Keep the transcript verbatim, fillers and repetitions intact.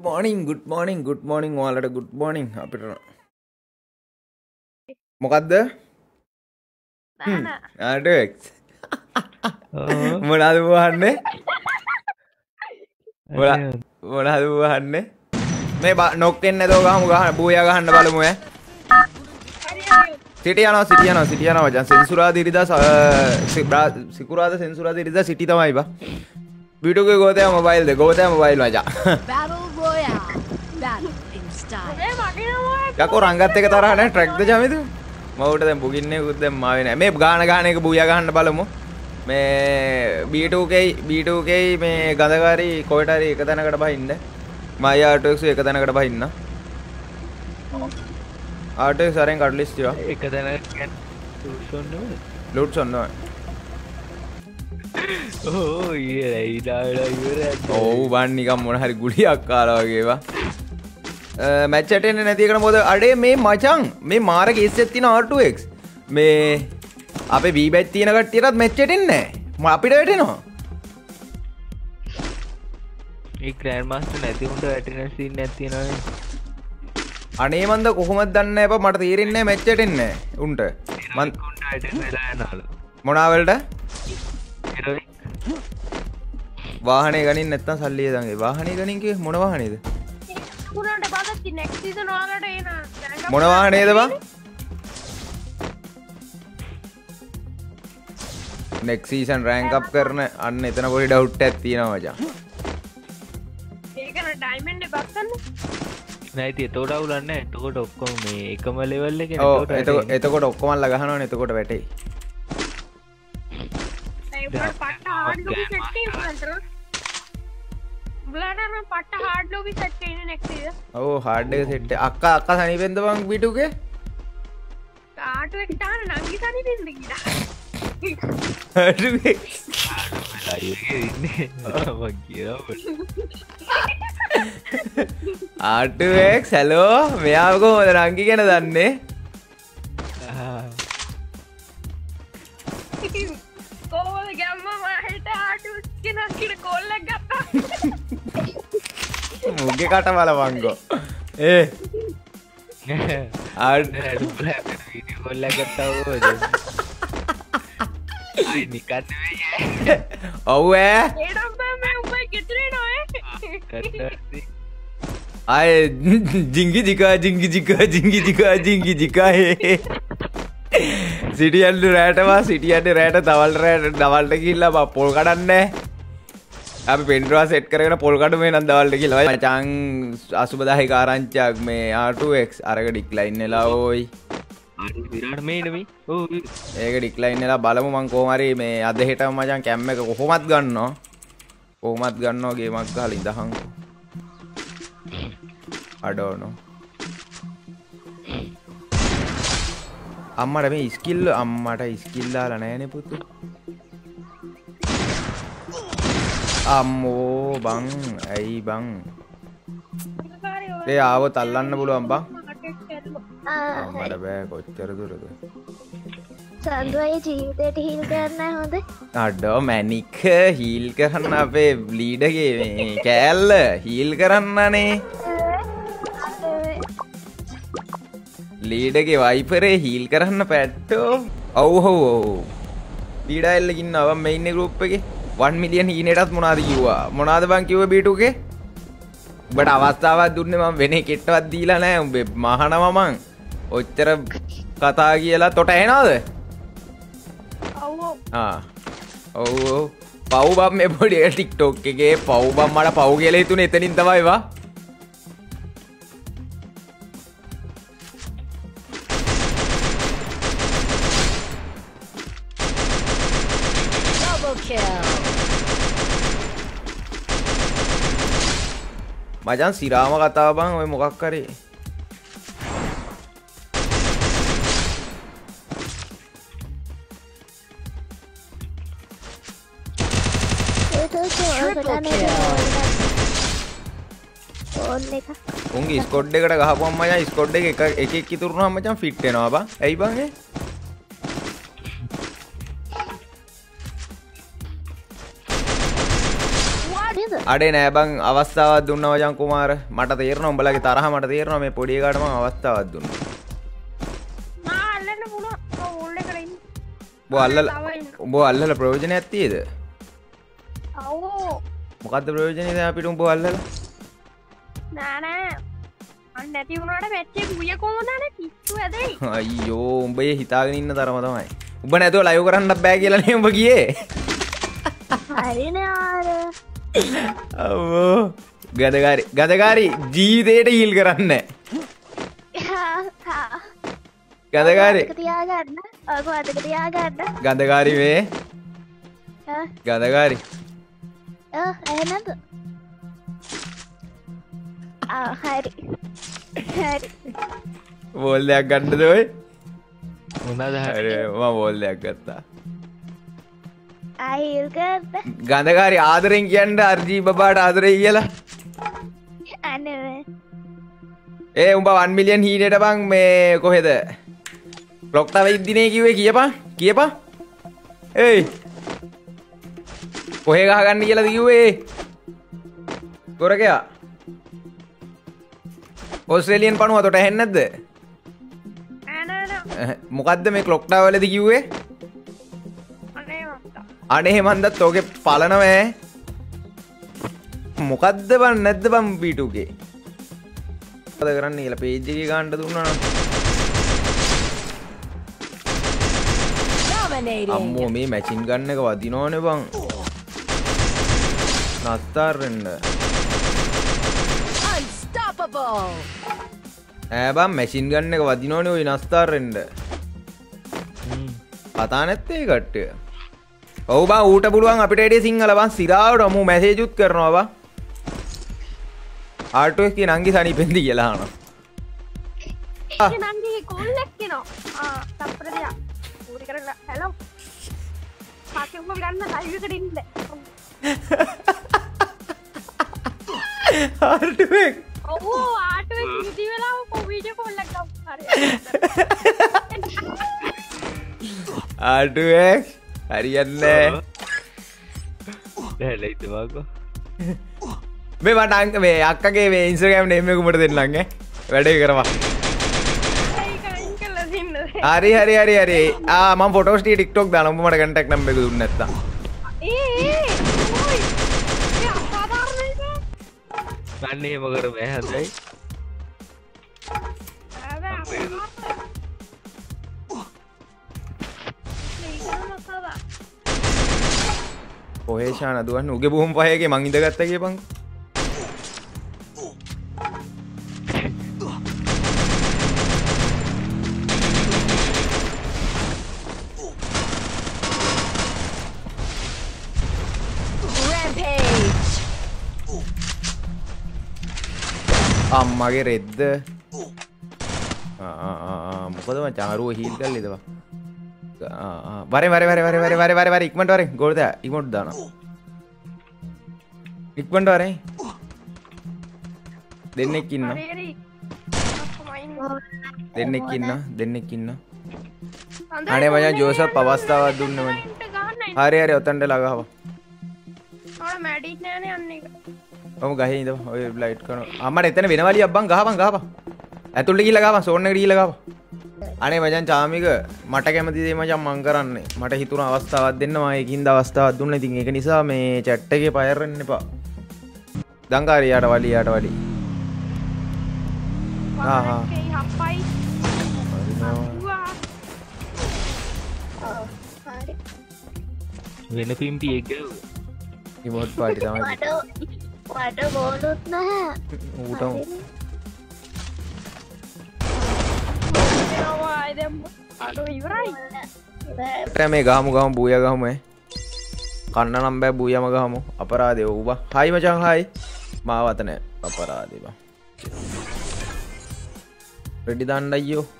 morning, good morning, good morning. ඔයාලට good morning අපිට. මොකද්ද? නාන. ආඩෙක්. මොනවද වහන්නේ? මොනවද මොනවද වහන්නේ? මේ නොක් එන්නේ නැතෝ ගහමු ගහන්න බූයා ගහන්න බලමු ඈ. සිටි යනවා සිටි යනවා සිටි යනවා මචං සෙන්සුරාදා ඉරිදා සිකුරාදා සෙන්සුරාදා ඉරිදා සිටි තමයි බා. Video ke gote mobile de gote mobile aja. Battle Royale. Battle in style. Kako rangat එක තරහ නැහැ track ද ජමිද? මම උට දැන් බුගින්නේ උත් දැන් මාවේ නැහැ. මේ ගාන ගාන එක බුයා ගහන්න බලමු. මේ B two K B two K මේ ගඳකාරී කොහෙට හරි එක තැනකට බහින්න. මම R two X එක තැනකට බහින්න. R two X අරෙන් කඩ ලිස්ට් එක. එක තැනකට ලූට් ඔන්න. ලූට් ඔන්න. Oh yeah, ඊඩාලා ඉවරයි. ඔව් බන් නිකන් මොන හරි ගුලියක් කාලා වගේ ඒවා. මැච් එකට එන්නේ නැති එකට මොකද අඩේ මේ මචං මේ මාර කේස් එකක් තියෙන R two X. මේ අපේ B batch තියෙන කට්ටියටත් මැච් එකට එන්නේ නැහැ. අපිට වැටෙනවා. මේ ග්‍රෑන්ඩ් මාස්ටර් නැති උන්ට වැටෙන සීන් එකක් තියෙනවානේ. අනේ මන්ද කොහොමද දන්නේ නැහැ බා මට තේරෙන්නේ නැහැ මැච් එකට එන්නේ නැහැ උන්ට. මන් උන්ට වැටෙන වෙලා යනවලු. මොනවා වලට? වාහනේ ගනින් නැත්තම් සල්ලි දංගේ වාහනේ ගනින් කියේ මොන වාහනේද උනාට බගත් next season වලට එන මොන වාහනේද බං next season rank up කරන අන්න එතන පොඩි ඩවුට් එකක් තියෙනවා මචං ඒක න ඩයමන්ඩ් එක බස්සන්න නෑ ඉතින් එතකොට අවුලක් නෑ එතකොට ඔක්කොම මේ එකම ලෙවල් එකේ ඔව් එතකොට එතකොට ඔක්කොම ලා ගහනවනේ එතකොට වැටෙයි පට හාඩ් ලොබි සෙට් කරනවා බ්ලඩර් නම් පට හාඩ් ලොබි සෙට් කරන්නේ next year ඔව් හાર્ඩ් එක සෙට් අක්කා අක්කා සනීපෙන්ද බං B two K කාටු එක තාන නංගි සනීපෙන්ද කියලා R two X ලයිව් එකේ ඉන්නේ මම කියනවා R two X hello මෙයාව කොහොමද නංගි ගැන දන්නේ කොහොමද ගැම්මා මට ආටු කෙනෙක් කිර කෝල්ලක් ගත්තා මුගේ කට බලවංගෝ ඒ ආර් වීඩියෝ කෝල් එකක් ගත්තා ඕද අයි නිකන් නෙවෙයි ඔව් ඈ ඒඩම් බෑ මම උඹයි ගෙදරේ නෝයේ අය ජිංගි ජිකා ජිංගි ජිකා ජිංගි ජිකා ජිංගි ජිකා හේ සිටියල්ලු රෑටවා සිටියට රෑට දවල් රෑට දවල්ට ගිහිල්ලා බා පොල් කඩන්නේ අපි පෙන්ඩ්‍රවා සෙට් කරගෙන පොල් කඩමු එහෙනම් දවල්ට ගිහලා මචං අසුබදාහික ආරංචියක් මේ R two X අරක ඩික්ලයින් වෙලා ඕයි විරාට මේ නෙමෙයි ඔව් ඒක ඩික්ලයින් වෙලා බලමු මං කොහොම හරි මේ අද හෙටම මචං කැම් එක කොහොමත් ගන්නවා කොහොමත් ගන්නවා ගේමක් ගහලා ඉඳහන් I don't know අම්මට මේ ස්කිල් අම්මට ස්කිල් දාලා නැහැනේ පුතු අම්මෝ බං ඇයි බං ඒ ආවොත් අල්ලන්න පුළුවන් බං අම්මට බෑ කොච්චර දුරද සන්දුවයි ජීවිතේට හීල් කරන්න හොඳ අඩෝ මැනික් හීල් කරන්න අපේ ලීඩගේ මේ කෑල්ල හීල් කරන්නනේ ලීඩගේ වයිපරේ හීල් කරන්න පැට්ටෝ ඔව් ඔව් ඔව් ලීඩා එල්ල ඉන්නවා මම මේ ඉන්නේ ගෲප් එකේ one million හීනෙටත් මොනවද කිව්වා මොනවද බං කිව්වේ B two K උඹට අවස්ථාවක් දුන්නේ මම වෙන එකටවත් දීලා නැහැ උඹ මහනවා මං ඔච්චර කතා කියලා තොට ඇහෙනවද ඔව් ඔව් ආ ඔව් ඔව් පව් බම් මේ පොඩි TikTok එකේ පව් බම් මට පව් කියලා හිතුනේ එතනින් තමයි වා මචං සිරාම කතාව බං ඔය මොකක් කරේ උන්ගේ ස්කොඩ් එකට ගහපුවම මචං ස්කොඩ් එක එක එකෙක් ඉතුරුනම මචං ෆිට වෙනවා බං ඇයි බං ඒ නේද? අඩේ නෑ බං අවස්ථාවක් දුන්නා වජන් කුමාර මට තේරෙනවා උඹලගේ තරහ මට තේරෙනවා මේ පොඩි එකාට මම අවස්ථාවක් දුන්නා. මා අල්ලන්න පුළුවන්. ඔව් ඕල් එකට ඉන්න. උඹ අල්ලලා උඹ අල්ලලා ප්‍රයෝජනයක් තියෙද? ඔව්. මොකද්ද ප්‍රයෝජනේ දැන් අපිට උඹ අල්ලලා? නෑ නෑ. අන්න නැති වුණාට මැච් එක ගුය කොහොමද නේ පිස්සු ඇදෙයි. අයියෝ උඹ ඒ හිතාගෙන ඉන්න තරම තමයි. උඹ නැතුව ලයිව් කරන්නත් බෑ කියලා නේ උඹ ගියේ. හරිනේ ආර. අවෝ ගදගාරි ගදගාරි ජීවිතේට හීල් කරන්නේ හා. ගදගාරි අතක තියාගන්න. ඔක අතක තියාගන්න. ගදගාරි වේ ආ ගදගාරි ආ එහෙමද? ආ හරි. හරි. බෝල් දෙයක් ගන්නද ඔය? මොනවාද හරි මම බෝල් දෙයක් ගත්තා. ආයිල් කරද? ගඳකාරි ආදරෙන් කියන්න අර්ජී බබාට ආදරේ කියලා. අනේ ඒ උඹ වන් මිලියන් හීනෙට බං මේ කොහෙද? ක්ලොක් ටවර් ඉද්දිනේ කිව්වේ කියපන් කියපන්. ඒයි. කොහෙ ගහගන්න කියලාද කිව්වේ? ගොරකයා. ඕස්ට්‍රේලියන් පණුව තොට ඇහෙන්නේ නැද්ද? නෑ නෑ නෑ. මොකද්ද මේ ක්ලොක් ටවර් වලදී කිව්වේ? අනේ මත්තා. අනේ මන්දත් ඕකේ පලනවා මොකද්ද බං නැද්ද බං බී ටූ කේ මොකද කරන්නේ කියලා පේජ් එකේ ගන්න දුන්නා නම් Dominating. අම්මෝ මේ මැචින් ගන්න එක වදිනවනේ බං නත්තරින්න Unstoppable. ඈ බං මැචින් ගන්න එක වදිනවනේ ඔය නස්තරෙන්න කතා නැත්තේ කට්ටිය ඔව් බං ඌට පුළුවන් අපිට එඩේ සිංහල බං සිරාවට මූ මැසේජ් උත් කරනවා බං ආටෝ එකේ නංගි සනීපෙන්දි කියලා අහනවා ඒ නංගි කෝල් එකක් එනවා. ආ තප්පර දියා. ඌරි කරලා hello. පාකේ උඹ ගන්න ලයිව් එකට ඉන්න. ආටෝ එක ඔව් ආටෝ එක ඉදි වෙලාව කො වීඩියෝ කෝල් එකක් ගමු. හරි. ආටෝ එක හරියන්නේ දැලයිද වාගෝ මේ මට අංක මේ අක්කගේ මේ ඉන්ස්ටාග්‍රෑම් නේම් එක උඹට දෙන්නම් ඈ වැඩේ කරවා ඒක අයින් කළා දින්න. හරි හරි හරි හරි ආ මම ෆොටෝස් ටික ටික්ටොක් දානවා උඹ මට කන්ටැක්ට් නම්බර් එක දුන්නේ නැත්තම් ඒ ඒ ඔයි. ඒ අසාධාරණයිද? මන්න එහෙම කරමු ඈ හොඳයි කොහේ ෂාන දුවන්නේ උගේ බොහොම පහේගේ මං ඉඳගත්තා කියපන් Rampage. අම්මගේ රෙද්ද ආ ආ ආ මොකද මචං අරුව හීල් කරලා ඉදවා වරේ වරේ වරේ වරේ වරේ වරේ වරේ වරේ ඉක්මනට වරේ ගෝල් දා ඉක්මනට දානවා ඉක්මනට වරේ දෙන්නෙක් ඉන්නවා දෙන්නෙක් ඉන්නවා දෙන්නෙක් ඉන්නවා අනේ මචං ජෝසප් අවස්ථාවක් දුන්නේ මචං හරි හරි ඔතනට ළඟව ආ මැඩික් නෑනේ යන්නේ. ඔම ගහේ ඉඳපන් ඔය ලයිට් කරනවා අම්මට එතන වෙනවලියක් බං ගහපන් ගහපන් ඇතුළට ගිහලා ගහපන් සෝන් එකට ගිහලා ගහපන් අනේ මචං චාමික මට කැමති දේ මචං මං කරන්නේ මට හිතුණ අවස්ථාවක් දෙන්න මම ඒකින්ද අවස්ථාවක් දුන්නා ඉතින් ඒක නිසා මේ chat එකේ ෆයර් වෙන්න එපා දංගාරිය යට වලි යට වලි ආ ආ ඒ හප්පයි. හරි. වෙන පිම්පි එක ඉමෝට් පාටි තමයි වට වට බෝලුත් නැහැ. ඌට ආයි දැන් අඩෝ ඉවරයි. මේ ගහමු ගහමු බූයා ගහමු ඈ කන්න නම් බෑ බූයම ගහමු අපරාධේ ඌ බා හයි මචං හයි මාවත නෑ අපරාධේ බා රෙඩි දාන්න අයියෝ